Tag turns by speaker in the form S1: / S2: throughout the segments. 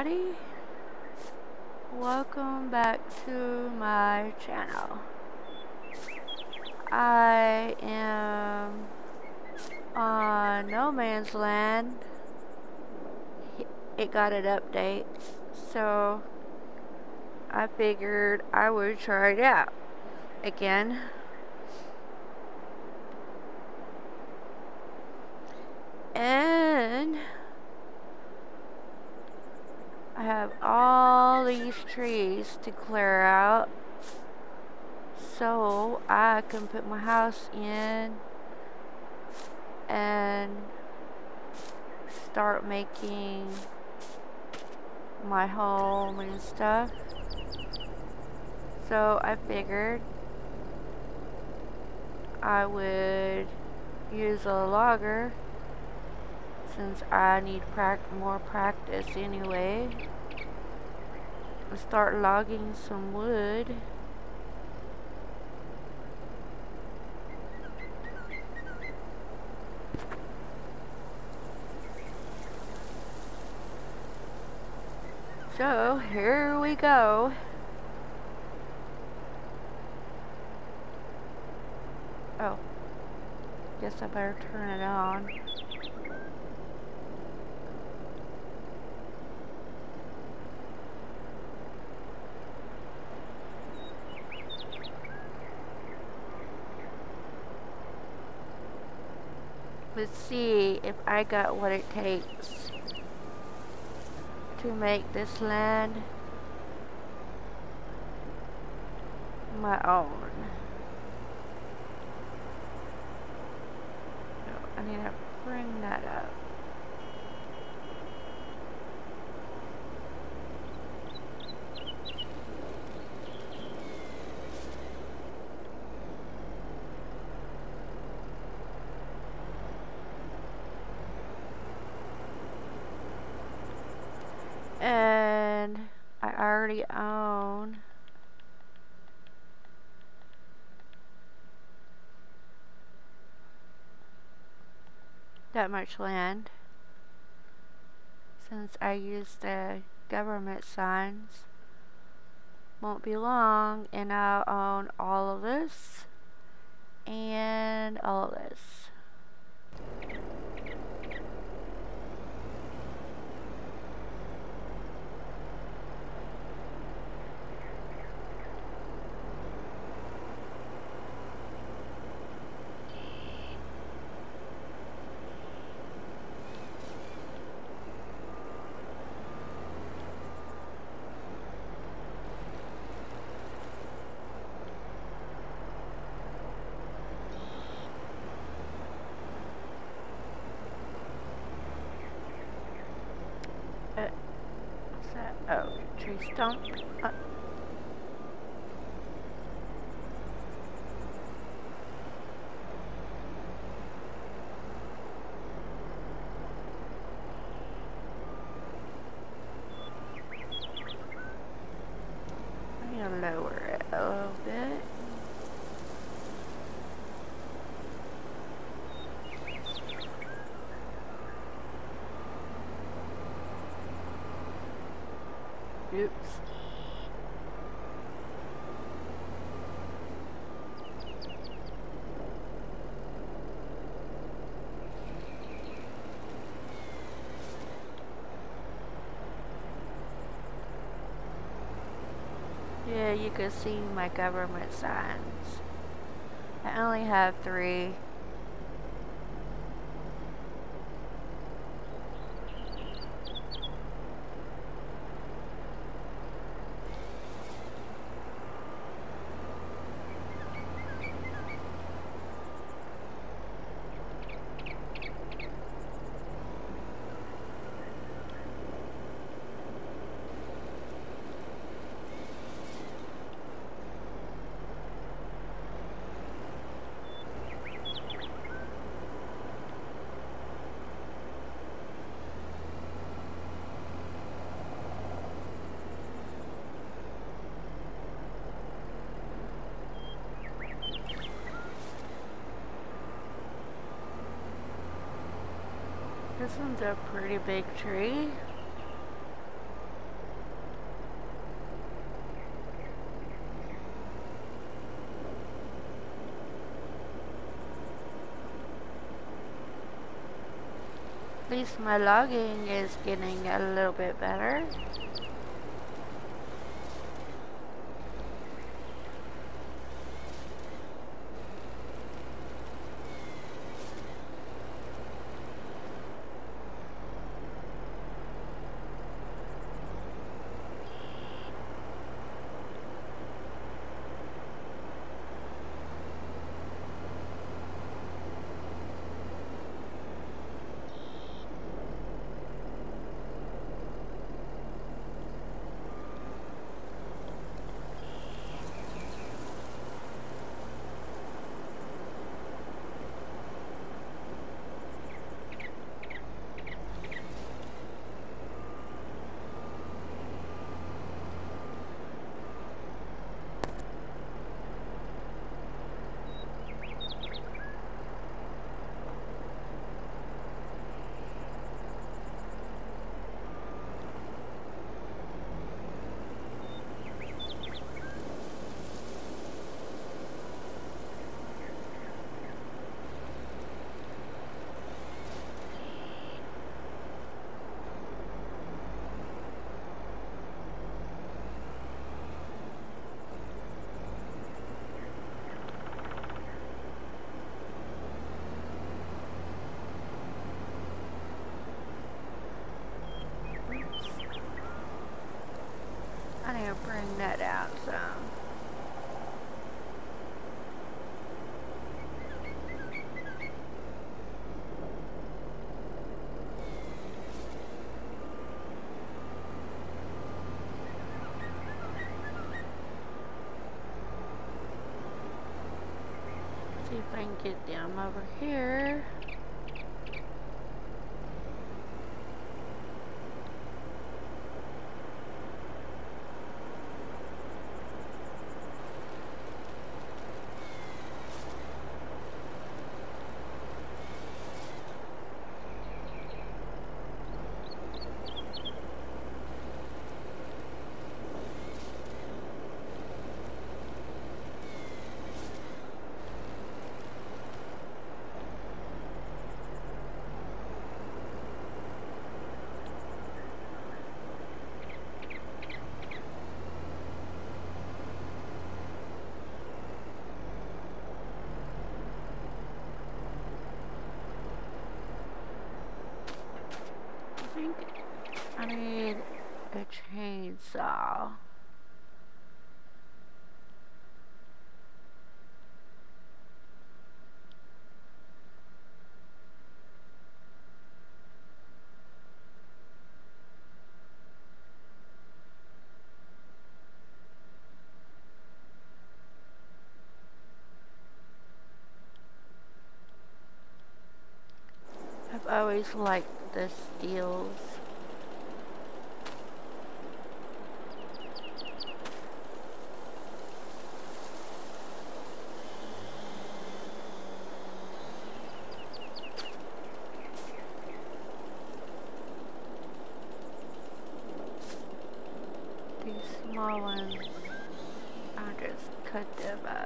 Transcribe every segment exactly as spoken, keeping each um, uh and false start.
S1: everybody, welcome back to my channel. I am on No Man's Land. It got an update, so I figured I would try it out again. And I have all these trees to clear out so I can put my house in and start making my home and stuff. So I figured I would use a logger since I need prac more practice anyway. I'll start logging some wood. So here we go. Oh, guess I better turn it on. Let's see if I got what it takes to make this land my own. I need to bring that up. And I already own that much land since I use the government signs. Won't be long and I'll own all of this and all of this. Uh, what's that? Oh, tree stump. Uh, I'm gonna lower it a little bit. Oops. Yeah, you can see my government signs. I only have three. This one's a pretty big tree. least my logging is getting a little bit better. I need to bring that out some. See if I can get down over here. I think I need a chainsaw. I've always liked the steels. These small ones, I'll just cut them up.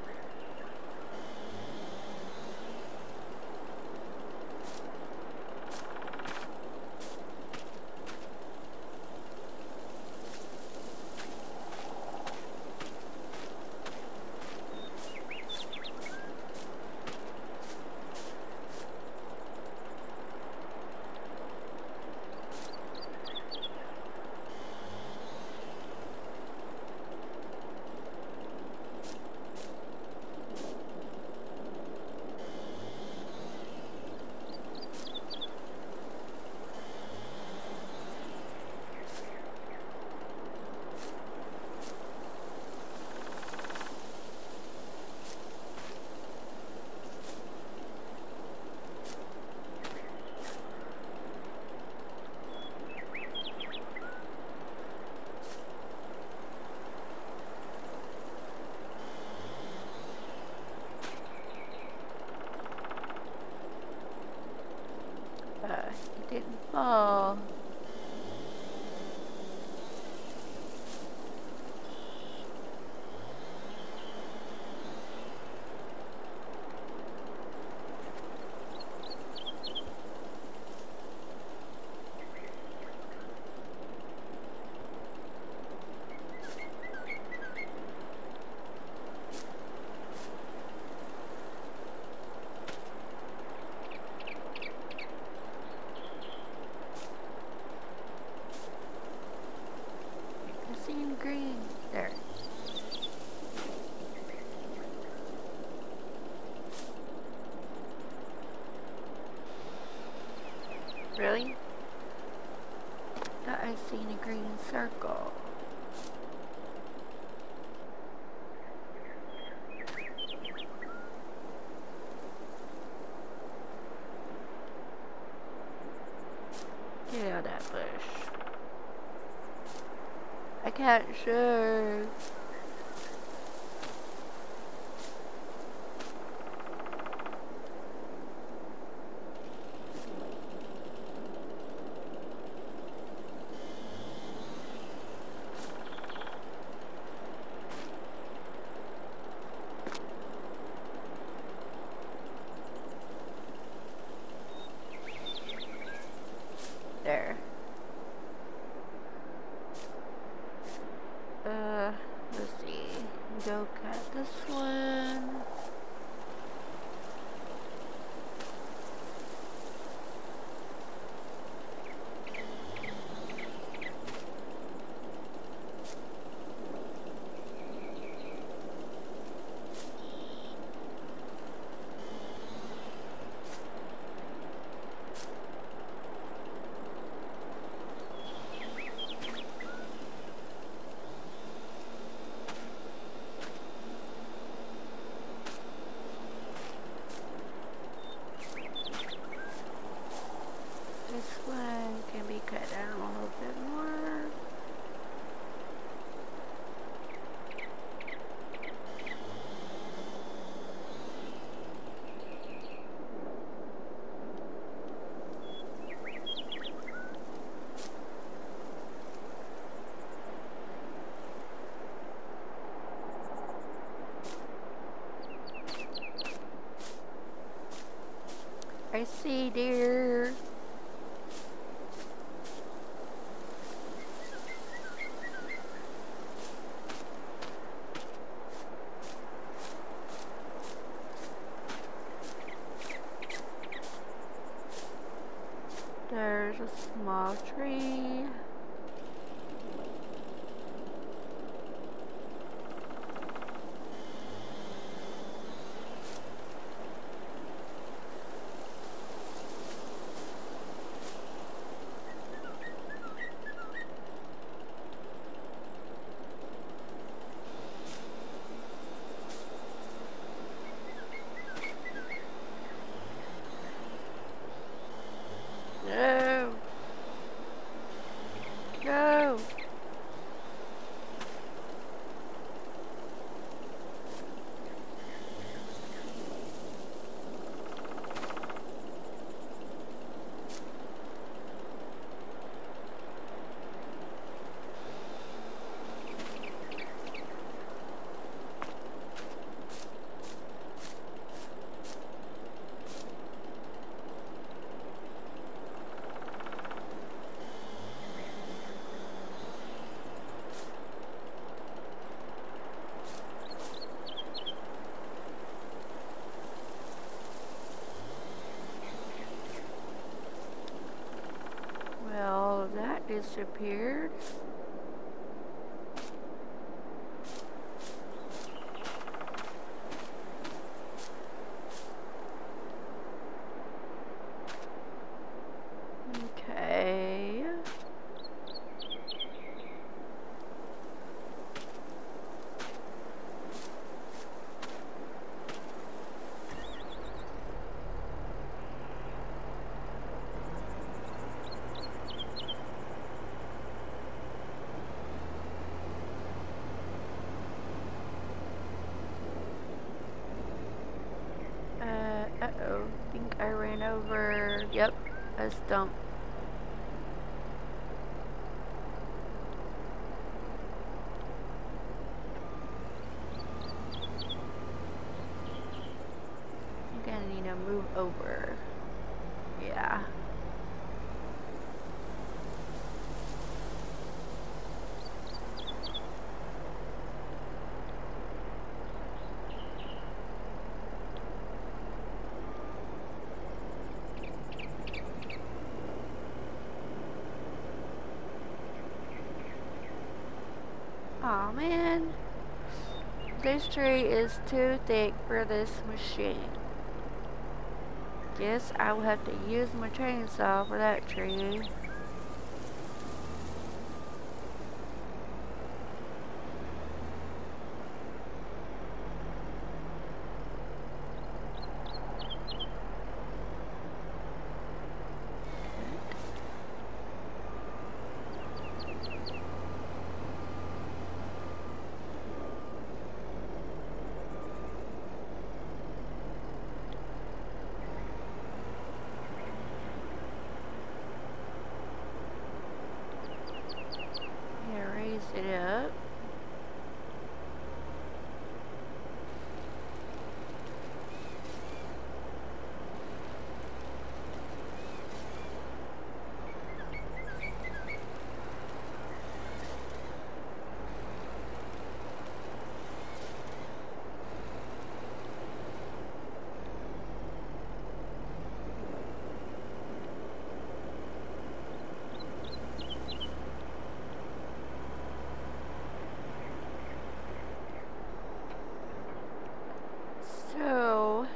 S1: It didn't fall. Really? Thought I seen a green circle. Get out of that bush. I can't shoot. There. Uh, let's see. Go cut this one. This one can be cut down a little bit more. I see, dear. There's a small tree. No. No. Well, that disappeared. Okay. Uh-oh, I think I ran over, yep, a stump. I'm gonna need to move over. Yeah. Aw, man. This tree is too thick for this machine. guess I will have to use my chainsaw for that tree. It up. So,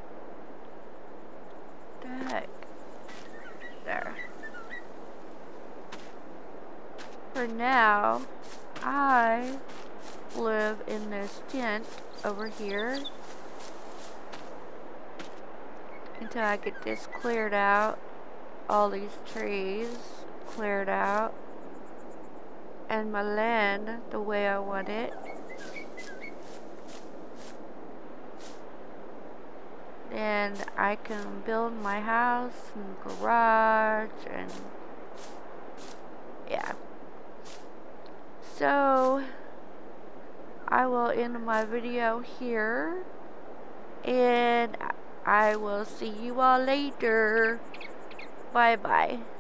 S1: the heck? There. For now, I live in this tent over here until I get this cleared out, all these trees cleared out, and my land the way I want it. And I can build my house and garage and yeah. So I will end my video here, and I will see you all later. Bye bye.